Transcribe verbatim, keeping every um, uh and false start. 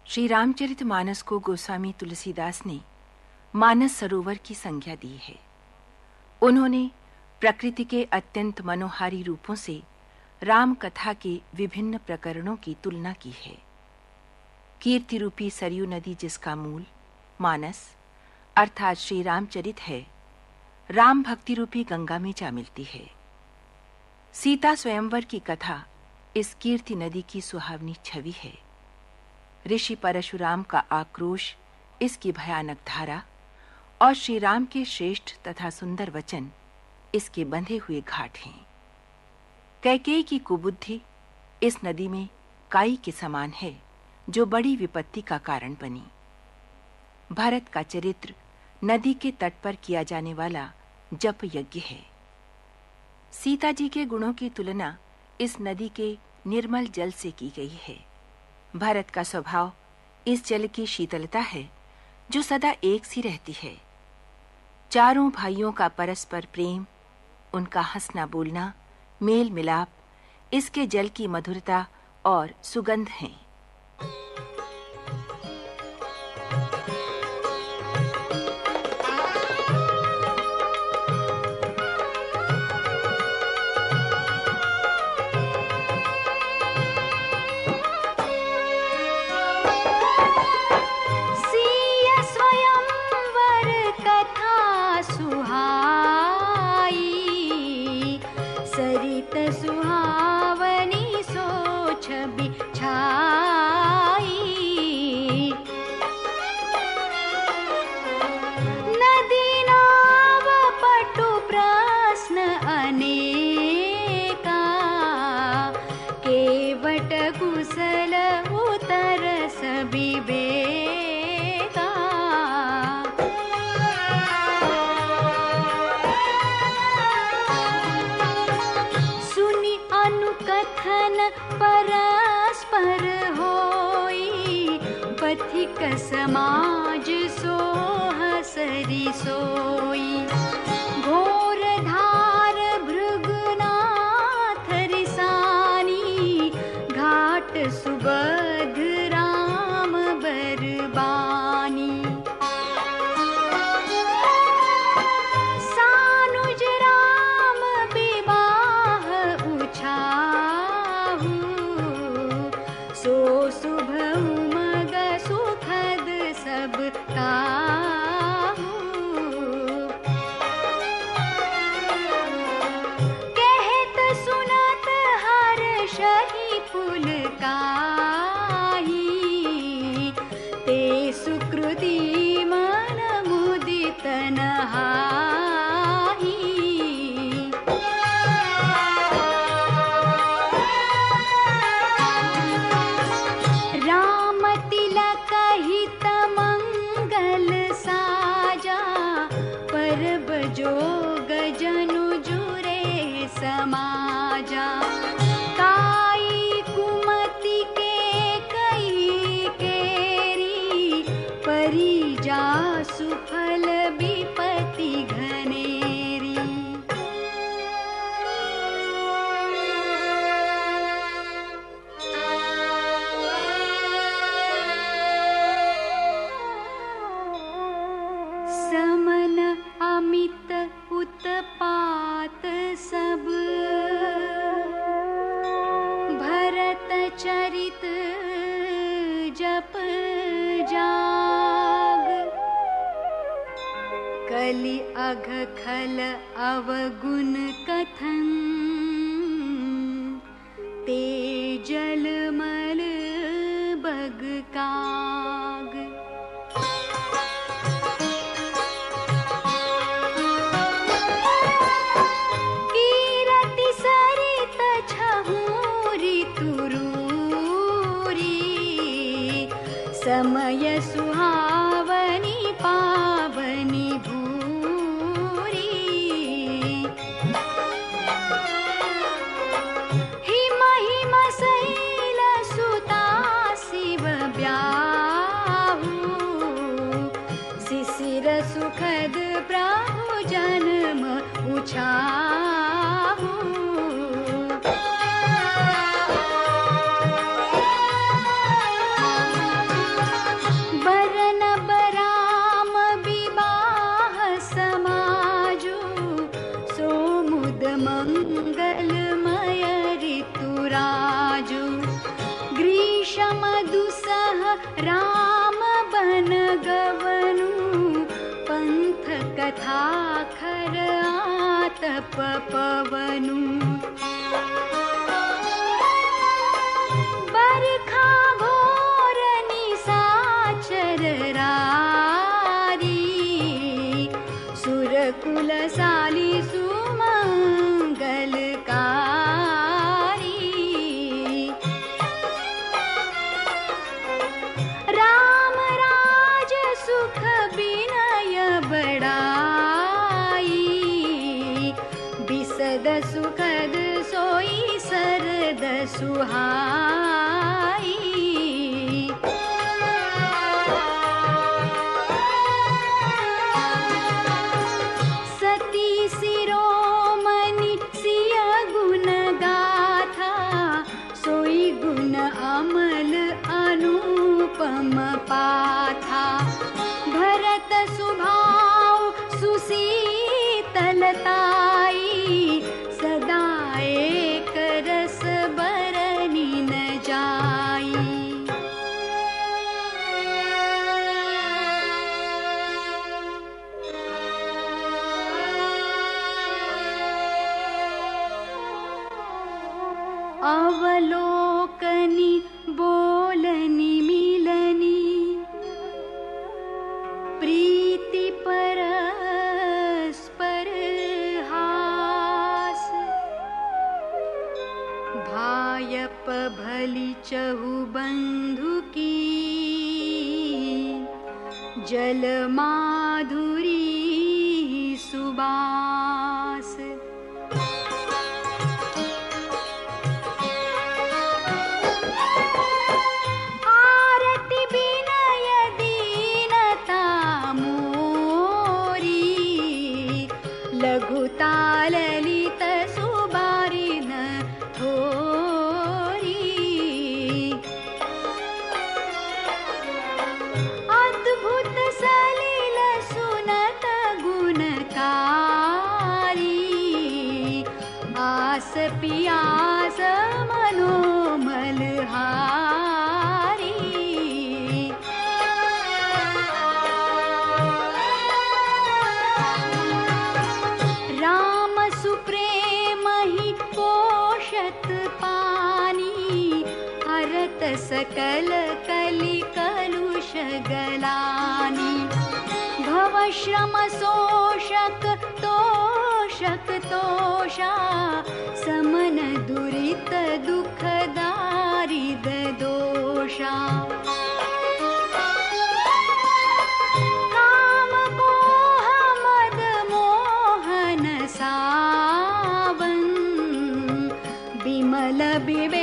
श्री रामचरितमानस को गोस्वामी तुलसीदास ने मानस सरोवर की संज्ञा दी है। उन्होंने प्रकृति के अत्यंत मनोहारी रूपों से राम कथा के विभिन्न प्रकरणों की तुलना की है। कीर्ति रूपी सरयू नदी जिसका मूल मानस अर्थात श्री रामचरित है, राम भक्ति रूपी गंगा में जा मिलती है। सीता स्वयंवर की कथा इस कीर्ति नदी की सुहावनी छवि है। ऋषि परशुराम का आक्रोश इसकी भयानक धारा और श्री राम के श्रेष्ठ तथा सुंदर वचन इसके बंधे हुए घाट हैं। कैकेयी की कुबुद्धि इस नदी में काई के समान है जो बड़ी विपत्ति का कारण बनी। भरत का चरित्र नदी के तट पर किया जाने वाला जप यज्ञ है। सीता जी के गुणों की तुलना इस नदी के निर्मल जल से की गई है। भरत का स्वभाव इस जल की शीतलता है जो सदा एक सी रहती है। चारों भाइयों का परस्पर प्रेम, उनका हंसना बोलना, मेल मिलाप इसके जल की मधुरता और सुगंध हैं। सरित सुहावनी सो छवि छाई, नदी नाव पटु प्रश्न अनेका, केवट कुशल उतर सभी बेका। अनुकथन परस्पर होई, पथिक समाज सोह सरी सोई। घोर धार भृगुनाथ रिसानी, घाट सुबध राम बरबानी। सानुज राम विवाह उछाहु, सो शुभ उमग सुखद सब काहू। कहत सुनत हर्षहि पुलकाहि, ते सुकृति मन मुदित नहाहि। राम तिलक हित मंगल साजा, परब जोग जनु जुरे समाजा। काई कुमति के कई केरी, परिजा सुफल विपति घनेरी। समन अमित उत्पात सब, भरत चरित जप जाग। कलि अघ खल अवगुण कथन, ते जलमल बग काग। कीरति सरित छहूरि तुरूरी, समय सुहावनी पावनी भूरी। मंगलमय ऋतुराजु ग्रीष्म दुसह राम बन गवनु पंथ कथा खर आतप पवनु बरखा घोर निशाचर रारी सुरकुल साली सुमंगलकारी राम राज सुख विनय बड़ाई बिसद सुखद सोई सरद सुहाई सती शिरोमणि सिय गुण गाथा सोई गुण अमल अनुपम पाथा भरत सुभाव सुशीतलताई सदा एक रस बरनी न जाई अवलोकनी बोलनी मिलनी प्रीति परस्पर हास भायप भली चहु बंधु की जल माधुरी सुबास आरती विनय दीनता मोरी लघुता ललित सुबारी न थोरी अद्भुत सलिल सुनत गुणकारी आस पियास मनोमल हारी राम सुप्रेम ही पोषत पानी हरत सकल कलि कलुष गलानी भव श्रम शोषक तोषक तोषा समन दुरित दुख दारिद दोषा काम मोह मद मोहन सावन विमल विवेक